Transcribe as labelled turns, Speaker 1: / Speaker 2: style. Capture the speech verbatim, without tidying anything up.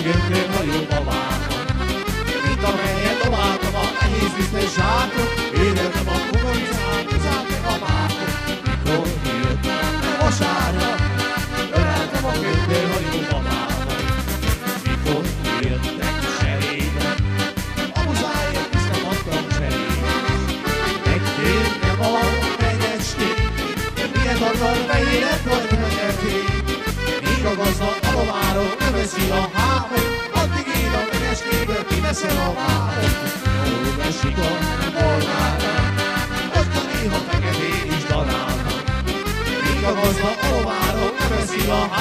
Speaker 1: kértél hajóba vágom. Mint amelyet dobáltam a nehéz visztes zsákot, éreltem a kukoricát, közált meg a mákot. Mikor jött a vasárnap, öleltem a kértél hajóba vágom. Mikor jöttek cserébe, a muzáért viszont adtam cserébe. Megkértem a megyecskét, miért akar fehéret vagy fekertét. Míg a gazda a lováról nem veszi a hámot, addig én a megyecskéből kiveszem a vámot. Jól vesik a molnálnak, most a néha feketén is darálnak. Míg a gazda a lováról nem veszi a hámot,